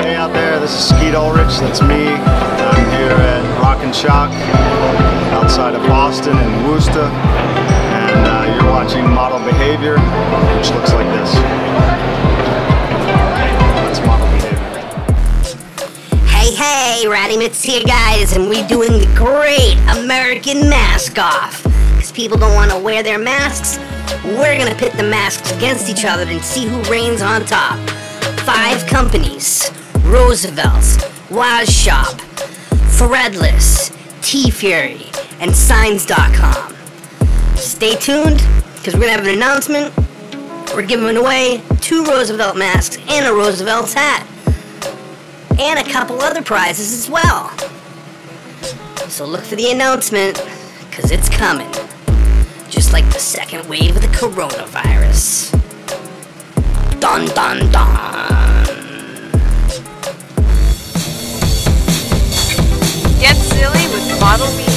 Hey out there, this is Skeet Ulrich, that's me. I'm here at Rock and Shock outside of Boston and Worcester, and you're watching Model Behavior, which looks like this. That's Model Behavior. Hey, Rslvts here, guys, and we're doing the great American mask off. Because people don't want to wear their masks, we're gonna pit the masks against each other and see who reigns on top. 5 companies: Rslvts, Wazshop, Threadless, T-Fury, and Signs.com. Stay tuned, because we're gonna have an announcement. We're giving away 2 Roosevelt masks and a Rslvts hat, and a couple other prizes as well. So look for the announcement, because it's coming. Just like the second wave of the coronavirus. Dun dun dun! Get silly with Model B.